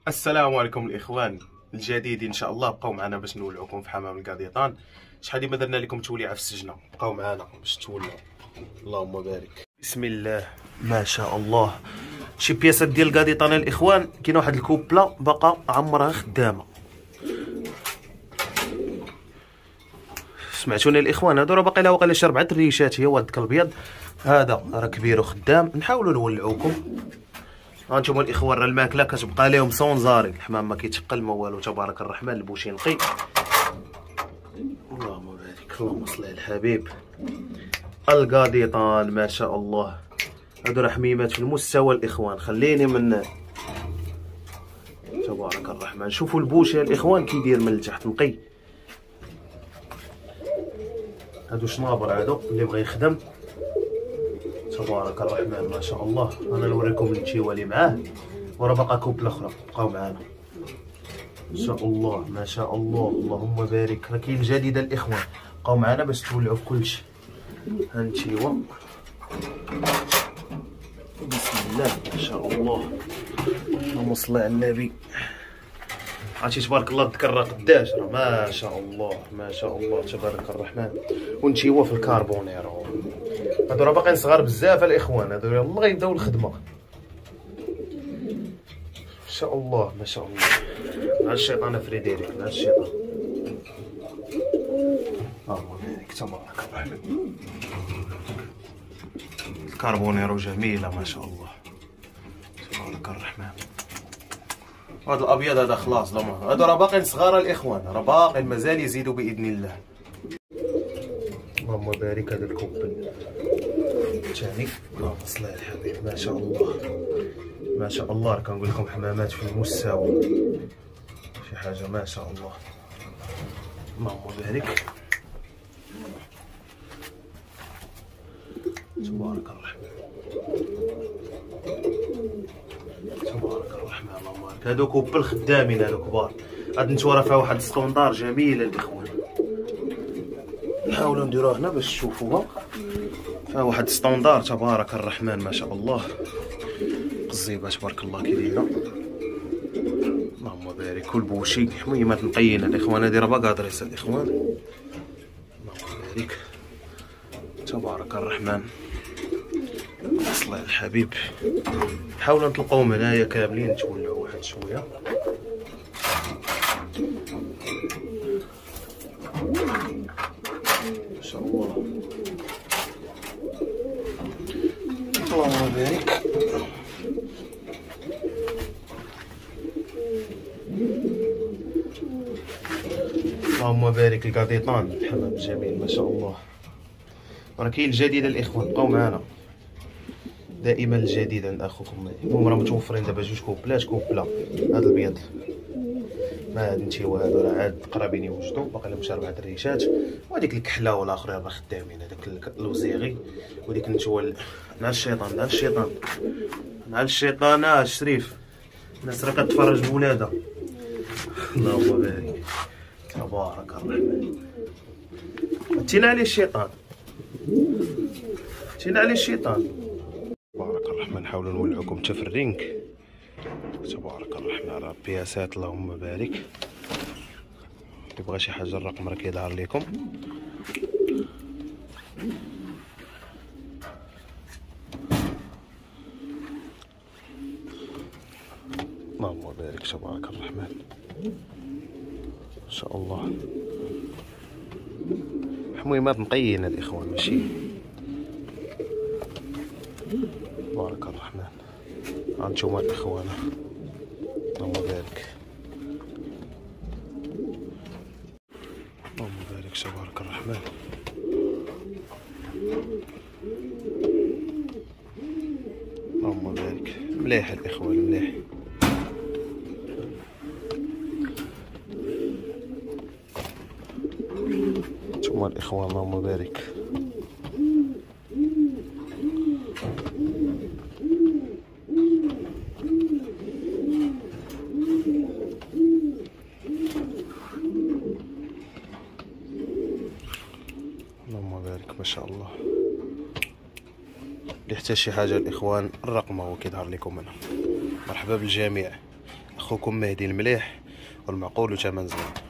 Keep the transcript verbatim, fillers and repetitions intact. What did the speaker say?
السلام عليكم الاخوان الجديد ان شاء الله. بقاو معنا باش نولعوكم في حمام القاضيطان. شحال ما درنا لكم توليعه في السجنه، بقاو معنا باش تولعوا. اللهم بارك. بسم الله ما شاء الله. شي بياسات ديال القاضيطان الاخوان، كاينه واحد الكوبله باقا عمرها خدامه. سمعتوني الاخوان؟ هادو راه باقي لها واقيلا شي ربعه الريشات. هي وهاد الكلبيض هذا راه كبير وخدام. نحاولوا نولعوكم. ها انتم الاخوان، راه الماكله كتبقى لهم صونزاري. الحمام ما كيتقل ما والو، تبارك الرحمن. البوشي نقي. اللهم بارك، اللهم صل على الحبيب. القاضيطان ما شاء الله، هادو راه حميمات في المستوى الاخوان. خليني من تبارك الرحمن. شوفوا البوشي الاخوان كيدير من التحت نقي. هادو شنابر، هادو اللي بغى يخدم تبارك الرحمن ما شاء الله. انا نوريكم التيوه اللي معاه، وراه باقا كوبله اخرى. بقاو معانا ان شاء الله ما شاء الله. اللهم بارك. راه كاين جديده الاخوان، بقاو معانا باش تولعوا في كلشي. ها التيوه بسم الله ما شاء الله. اللهم صل على النبي. عرفتي تبارك الله الذكر راه قداش، راه ما شاء الله ما شاء الله تبارك الرحمن. ونتيوه في الكربونيرو. هادو راه باقيين صغار بزاف الاخوان، هادو يلاه غيبداو الخدمه ان شاء الله ما شاء الله. مع الشيطان فريديريك، مع الشيطان. اللهم بارك تبارك الرحمن. الكربونيرو جميله ما شاء الله تبارك الرحمن. هذا الابيض هذا خلاص ضمان. هادو راه باقيين صغار الاخوان، راه باقيين مازال يزيدوا باذن الله. اللهم بارك. هذا الكوبل ثاني. اللهم صل على الحبيب ما شاء الله ما شاء الله. راه كنقول لكم حمامات في المستوى، شي حاجه ما شاء الله. اللهم بارك تبارك الرحمن تبارك الرحمن. اللهم بارك. هادو كوبل خدامين، هادو كبار. هاد النتوه راه فيها واحد السطوندار جميله الاخوان. نحاولوا نديروها هنا باش تشوفوها. فيها واحد ستاندار تبارك الرحمن ما شاء الله. قزيبه تبارك الله كي دايره. اللهم بارك. والبوشي حميمات نقيين الاخوان. هادي راه باقا دريسه الاخوان. اللهم بارك تبارك الرحمن. صلى على الحبيب. حاولوا نطلقوهم هنايا كاملين تولعوا واحد شويه. ما شاء الله. اللهم بارك. اللهم بارك. القاضيطان الحمام جميل ما شاء الله. راه كاين الجديد الاخوان، بقاو معنا. دائما الجديد عند اخوكم. المهم راه متوفرين دابا جوج كوبلات. كوبله هذا البيض مع هاد النتيوه، هادو راه عاد قرابين يوجدوا. باقي لهم شي ربعه الريشات. وهاديك الكحله والاخرين راه خدامين. هذاك الوزيغي وديك النتوه. مع الشيطان مع الشيطان مع الشيطان. اه الشريف، الناس راه كتفرج بولادها. اللهم بارك تبارك الرحمن. تينا عليه الشيطان، تينا عليه الشيطان. تبارك الرحمن. نحاولوا نولعوكم حتى في الرينك. تبارك الرحمن. راه بياسات اللهم بارك. اللي بغى شي حاجه الرقم راه كيظهر لكم. اللهم بارك تبارك الرحمن ان شاء الله. حميمات نقيين الاخوان ماشي. تبارك الرحمن. ها انتوما الاخوان. اللهم بارك. اللهم بارك تبارك الرحمن. اللهم بارك. مليح الاخوان مليح. انتوما الاخوان اللهم بارك. اللهم بارك ما شاء الله. اللي احتاج شي حاجه الاخوان الرقم هو كيظهر لكم هنا. مرحبا بالجميع. خوكم مهدي المليح والمعقول وثمن زوين.